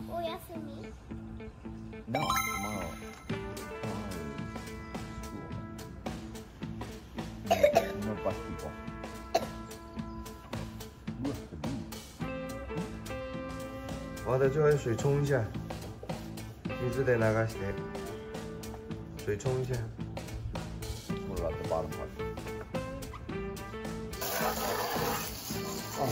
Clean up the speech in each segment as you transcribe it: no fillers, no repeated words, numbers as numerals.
お休み No, tomorrow. No basketball. Look at me. 好的，就用水冲一下，水得流して，水冲一下。 What about the bottom part? Oh.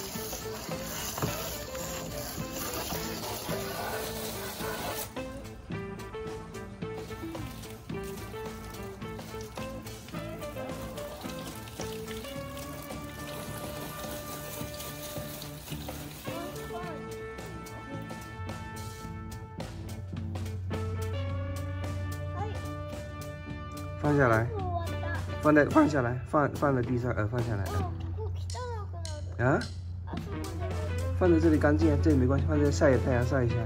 放下来，放下来，放在地上，放下来。啊？放在这里干净啊，这里没关系，放在晒太阳晒一下。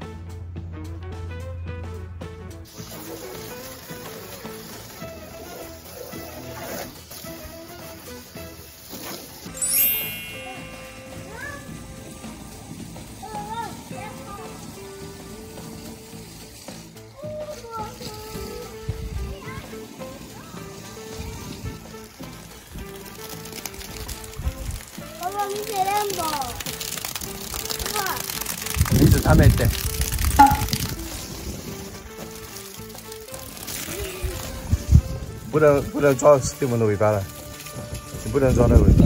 見てレンボー。 水溜めて。不能抓对门的尾巴了，你不能抓那尾巴。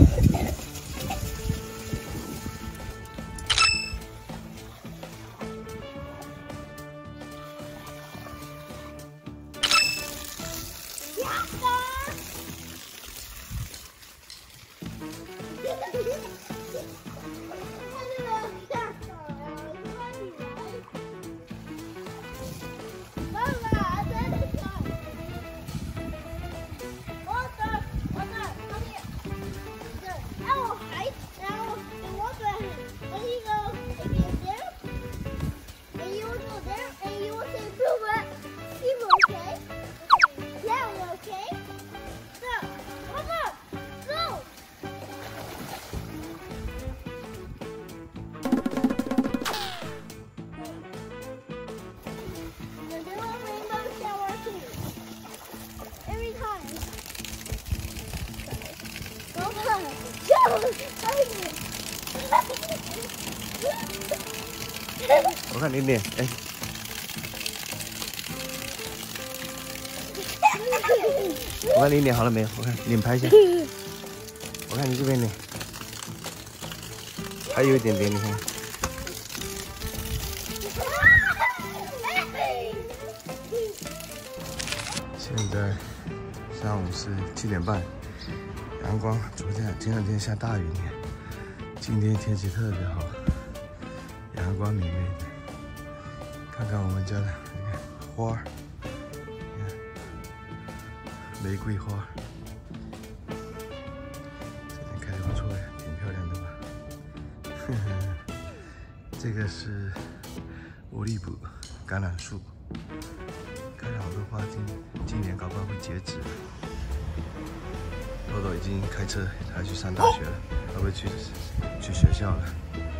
我看你脸，哎，我看你脸好了没有？我看脸拍一下，我看你这边脸，还有一点点，你看。现在上午是7点半，阳光，前两天下大雨，今天天气特别好，阳光明媚的。看看我们家的花儿，玫瑰花，这边开的不错呀，挺漂亮的吧？呵呵，这个是乌力卜橄榄树，开了好多花，今年搞不好会截止。豆豆已经开车，他去上大学了，他会去学校了。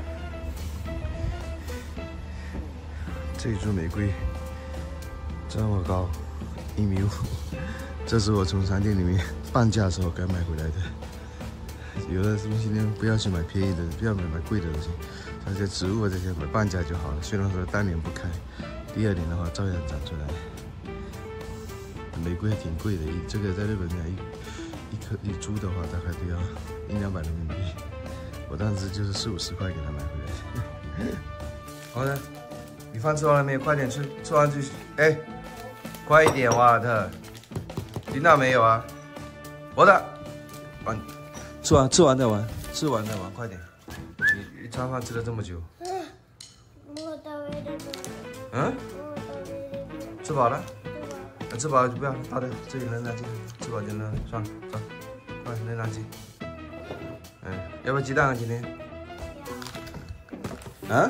这株玫瑰这么高，1.5米，这是我从商店里面半价的时候刚买回来的。有的东西呢，不要去买便宜的，不要买贵的东西，像这些植物这些买半价就好了。虽然说当年不开，第2年的话照样长出来。玫瑰还挺贵的，这个在日本买一株的话，大概都要100-200人民币。我当时就是40-50块给他买回来的。好的。你饭吃完了没有？快点吃，吃完就哎，快一点，瓦特，听到没有啊？我的，吃完再玩，吃完再玩，快点！你一餐饭吃了这么久。嗯？吃饱了？吃饱了就不要了，倒掉，这里扔垃圾，吃饱就扔了，算了，走，快扔垃圾。要不要鸡蛋啊？今天？啊？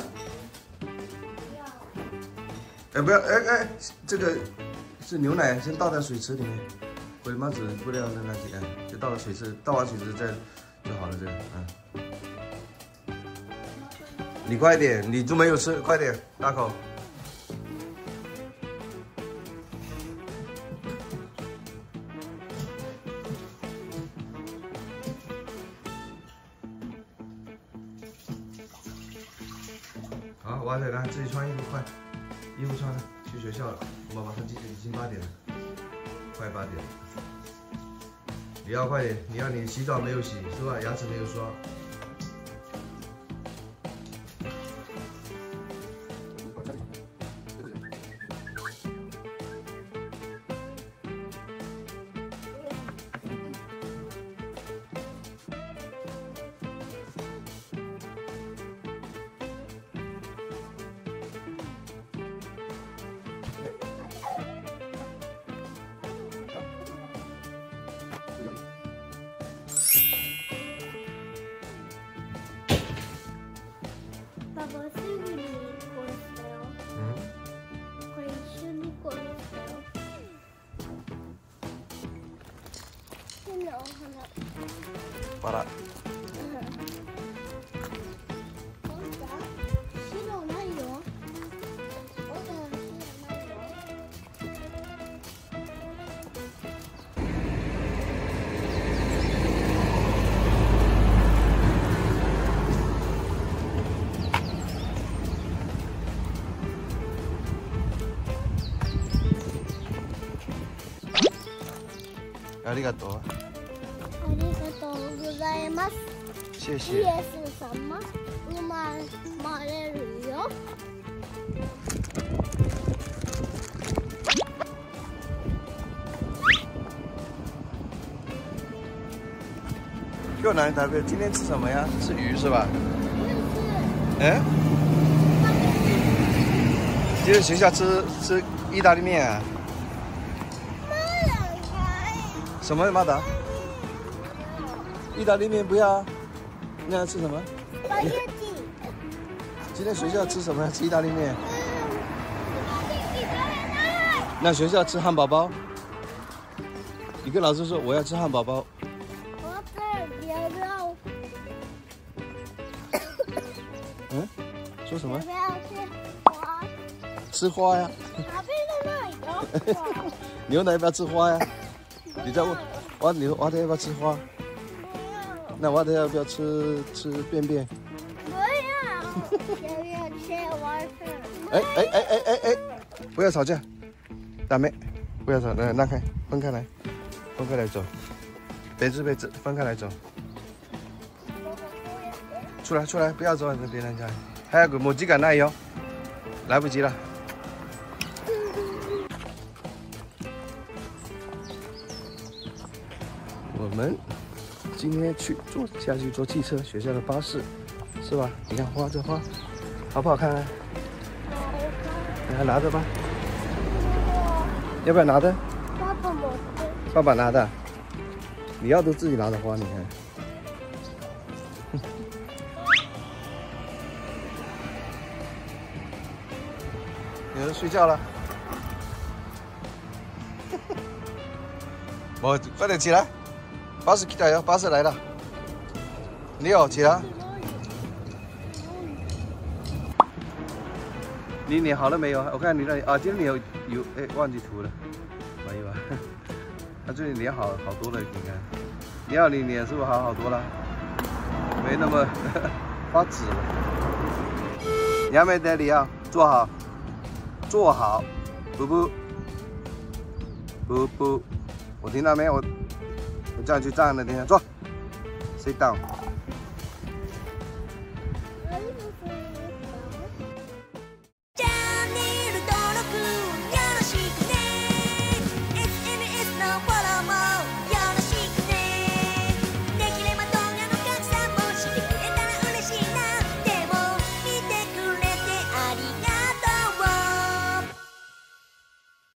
哎，不要，哎，这个是牛奶，先倒在水池里面。鬼妈子不要扔垃圾，就倒到水池，倒完水池再就好了，这个， 你快点，你都没有吃，快点，大口。好，娃仔，来自己穿衣服，快，衣服穿了，去学校了。我们马上已经8点了，快8点了。你要快点，你要你洗澡没有洗是吧？牙齿没有刷。 爸爸すぐにこうしたよ。これ一緒にこうしたよ。変なお花。 バラ。 白ないよ。 ありがとう。 ありがとうございます。 谢谢。 イエス様、生まれるよ。 又来台北，今天吃什么呀？吃鱼是吧？嗯？今天学校吃意大利面啊？什么马达？意大利面不要啊？那要吃什么？今天学校吃什么呀？吃意大利面。那学校吃汉堡包。你跟老师说我要吃汉堡包。嗯？说什么？吃花呀？牛奶要不要吃花呀？你在问娃子要不要吃花？那娃子要不要吃便便？ 不要，要吃玩儿。 哎，不要吵架，大妹，不要吵，来让开，分开来走，别子分开来走。出来，不要走别人家，还有个墨迹感奶油，来不及了。我们今天下去坐汽车，学校的巴士，是吧？你看这花，好不好看啊？你还拿着吧？要不要拿的？爸爸拿的。你要都自己拿的花，你看。有人睡觉了。我快点起来，巴士来了，巴士来了。Leo起来。你脸好了没有？我看你那里啊，今天脸有哎，忘记涂了，没有啊。他最近脸好多了，你看。你脸是不是好多了？没那么发紫了。杨梅德里奥，坐好，不，我听到没？我叫你去站那边坐 ，sit down。